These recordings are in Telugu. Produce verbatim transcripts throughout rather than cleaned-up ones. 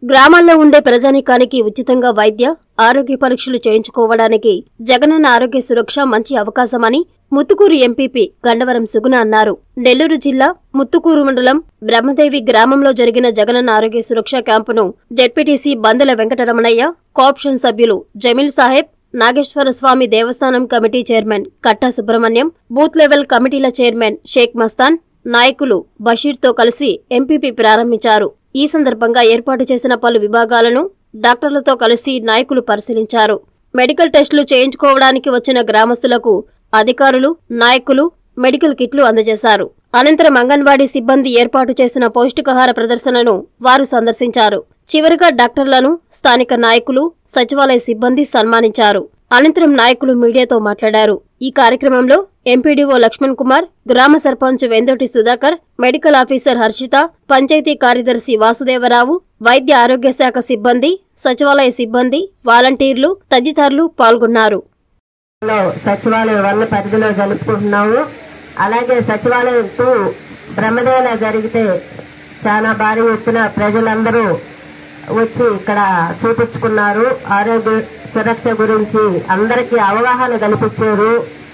గ్రామాల్లో ఉండే ప్రజానీకానికి ఉచితంగా వైద్య ఆరోగ్య పరీక్షలు చేయించుకోవడానికి జగనన్న ఆరోగ్య సురక్ష మంచి అవకాశమని ముత్తుకూరు ఎంపీపీ గండవరం సుగుణ అన్నారు. నెల్లూరు జిల్లా ముత్తుకూరు మండలం బ్రహ్మదేవి గ్రామంలో జరిగిన జగనన్న ఆరోగ్య సురక్ష క్యాంపును జెడ్పీటీసీ బందెల వెంకటరమణయ్య, కోఆప్షన్ సభ్యులు జమీల్ సాహెబ్, నాగేశ్వర స్వామి దేవస్థానం committee chairman Katta Subrahmanyam, booth level కమిటీల చైర్మన్ షేక్ మస్తాన్, నాయకులు బషీర్తో కలిసి ఎంపీపీ ప్రారంభించారు. ఈ సందర్భంగా ఏర్పాటు చేసిన పలు విభాగాలను డాక్టర్లతో కలిసి నాయకులు పరిశీలించారు. మెడికల్ టెస్టులు చేయించుకోవడానికి వచ్చిన గ్రామస్తులకు అధికారులు, నాయకులు మెడికల్ కిట్లు అందజేశారు. అనంతరం అంగన్వాడీ సిబ్బంది ఏర్పాటు చేసిన పౌష్టికాహార ప్రదర్శనను వారు సందర్శించారు. చివరిగా డాక్టర్లను స్థానిక నాయకులు, సచివాలయ సిబ్బంది సన్మానించారు. అనంతరం నాయకులు మీడియాతో మాట్లాడారు. ఈ కార్యక్రమంలో ఎంపీడీఓ లక్ష్మణ్ కుమార్, గ్రామ సర్పంచ్ వెందోటి సుధాకర్, మెడికల్ ఆఫీసర్ హర్షిత, పంచాయతీ కార్యదర్శి వాసుదేవరావు, వైద్య ఆరోగ్య శాఖ సిబ్బంది, సచివాలయ సిబ్బంది, వాలంటీర్లు తదితరులు పాల్గొన్నారు. సచివాలయం వల్ల పరిధిలో జరుపుకుంటున్నాము. అలాగే సచివాలయం టూ బ్రహ్మదేవిలో జరిగితే చాలా భారీ ఎత్తున ప్రజలందరూ వచ్చి ఇక్కడ చూపించుకున్నారు. ఆరోగ్య సురక్ష గురించి అందరికీ అవగాహన కల్పించారు.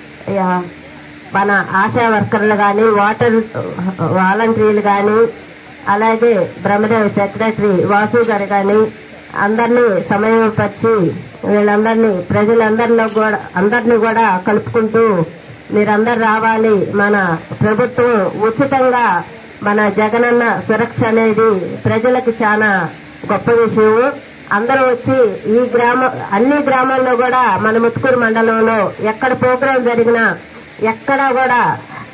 మన ఆశా వర్కర్లు గాని, వాటర్ వాలంటీర్లు గాని, అలాగే బ్రహ్మదేవి సెక్రటరీ వాసు గారు గాని అందరినీ సమయపరిచి వీళ్ళందరినీ ప్రజలందరిలో కూడా అందరినీ కూడా కలుపుకుంటూ మీరందరూ రావాలి, మన ప్రభుత్వం ఉచితంగా మన జగనన్న సురక్ష అనేది ప్రజలకు చాలా గొప్ప విషయం. అందరూ వచ్చి ఈ గ్రామ అన్ని గ్రామాల్లో కూడా మన ముత్తుకూరు మండలంలో ఎక్కడ ప్రోగ్రాం జరిగినా ఎక్కడా కూడా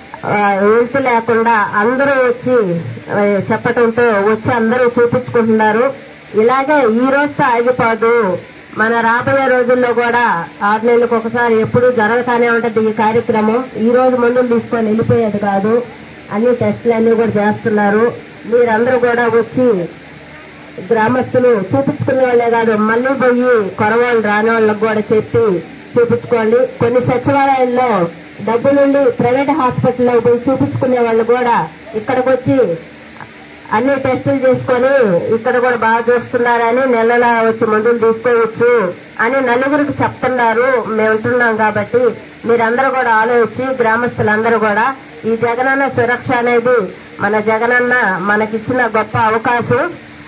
వెళ్తూ లేకుండా అందరూ వచ్చి చెప్పటంతో వచ్చి అందరూ చూపించుకుంటున్నారు. ఇలాగే ఈ రోజుతో ఆగిపోదు, మన రాబోయే రోజుల్లో కూడా ఆరు నెలలకు ఒకసారి ఎప్పుడు జరగతానే ఉంటది ఈ కార్యక్రమం. ఈ రోజు మందులు తీసుకొని వెళ్ళిపోయేది కాదు, అన్ని టెస్టులు అన్ని కూడా చేస్తున్నారు. మీరందరూ కూడా వచ్చి గ్రామస్తులు చూపించుకునే వాళ్ళే కాదు, మళ్లీ పోయి కొరవాళ్ళు రాని వాళ్ళకు కూడా చెప్పి చూపించుకోండి. కొన్ని సచివాలయాల్లో డబ్బులుండి ప్రైవేట్ హాస్పిటల్లో పోయి చూపించుకునే వాళ్ళు కూడా ఇక్కడికి వచ్చి అన్ని టెస్టులు చేసుకుని ఇక్కడ కూడా బాగా చూస్తున్నారని నెలలా వచ్చి మందులు తీసుకోవచ్చు అని నలుగురికి చెప్తున్నారు. మేము ఉంటున్నాం కాబట్టి మీరందరూ కూడా ఆలోచించి గ్రామస్తులందరూ కూడా ఈ జగనన్న సురక్ష అనేది మన జగనన్న మనకిచ్చిన గొప్ప అవకాశం.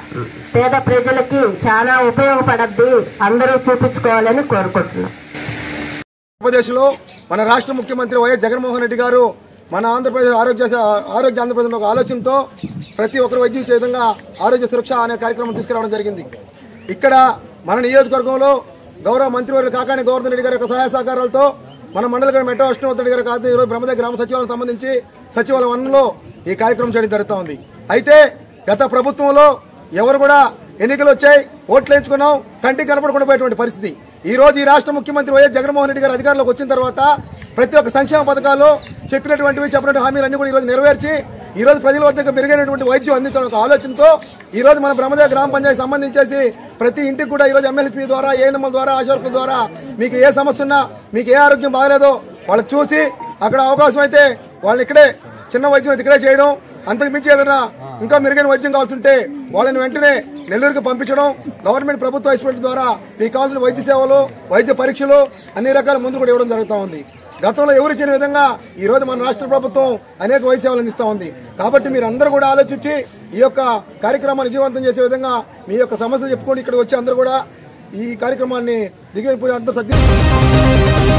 పేద ప్రజలకి చాలా ఉపయోగపడద్ది, అందరూ చూపించుకోవాలని కోరుకుంటున్నాం. ఆంధ్రప్రదేశ్ లో మన రాష్ట్ర ముఖ్యమంత్రి వైఎస్ జగన్మోహన్ రెడ్డి గారు మన ఆంధ్రప్రదేశ్ ఆరోగ్య ఆరోగ్య ఆంధ్రప్రదేశ్ ఒక ఆలోచనతో ప్రతి ఒక్కరు వైద్యం చే విధంగా ఆరోగ్య సురక్ష అనే కార్యక్రమం తీసుకురావడం జరిగింది. ఇక్కడ మన నియోజకవర్గంలో గౌరవ మంత్రివర్యులు కాకాని గోవర్ధన్ రెడ్డి గారి యొక్క సహాయ సహకారాలతో మన మండల గారి మెట్రో అష్ణవర్ధన్ గారి ఆధ్వర్యంలో బ్రహ్మదేవి గ్రామ సచివాలయం సంబంధించి సచివాలయం వన్ లో ఈ కార్యక్రమం చేయడం జరుగుతూ ఉంది. అయితే గత ప్రభుత్వంలో ఎవరు కూడా ఎన్నికలు వచ్చాయి, ఓట్లు వేయించుకున్నాం, కంటికి కనపడకుండా పోయేటువంటి పరిస్థితి. ఈ రోజు ఈ రాష్ట్ర ముఖ్యమంత్రి వైఎస్ జగన్మోహన్ రెడ్డి గారు అధికారంలోకి వచ్చిన తర్వాత ప్రతి ఒక్క సంక్షేమ పథకాలు చెప్పినటువంటివి చెప్పినటువంటి హామీలన్నీ కూడా ఈ రోజు నెరవేర్చి ఈ రోజు ప్రజల వద్దకు మెరుగైనటువంటి వైద్యం అందించడం ఒక ఆలోచనతో ఈ రోజు మన బ్రహ్మదేవి గ్రామ పంచాయతీ సంబంధించేసి ప్రతి ఇంటికి కూడా ఈ రోజు ఎమ్మెల్యేపీ ద్వారా, ఏఎన్ఎంల ద్వారా, ఆశావర్కుల ద్వారా మీకు ఏ సమస్య ఉన్నా, మీకు ఏ ఆరోగ్యం బాగలేదో వాళ్ళకి చూసి అక్కడ అవకాశం అయితే వాళ్ళని ఇక్కడే చిన్న వైద్యం ఇక్కడే చేయడం, అంతకు మించి ఏదైనా ఇంకా మెరుగైన వైద్యం కావాల్సి ఉంటే వాళ్ళని వెంటనే నెల్లూరుకు పంపించడం, గవర్నమెంట్ ప్రభుత్వ హాస్పిటల్ ద్వారా మీకు కావాల్సిన వైద్య సేవలు, వైద్య పరీక్షలు అన్ని రకాల మందులు కూడా ఇవ్వడం జరుగుతూ ఉంది. గతంలో ఎవరు చేయని విధంగా ఈ రోజు మన రాష్ట్ర ప్రభుత్వం అనేక వైద్య సేవలు అందిస్తూ ఉంది. కాబట్టి మీరు అందరూ కూడా ఆలోచించి ఈ యొక్క కార్యక్రమాన్ని విజయవంతం చేసే విధంగా మీ యొక్క సమస్యలు చెప్పుకొని ఇక్కడికి వచ్చి అందరూ కూడా ఈ కార్యక్రమాన్ని దిగి అందరూ సత్యం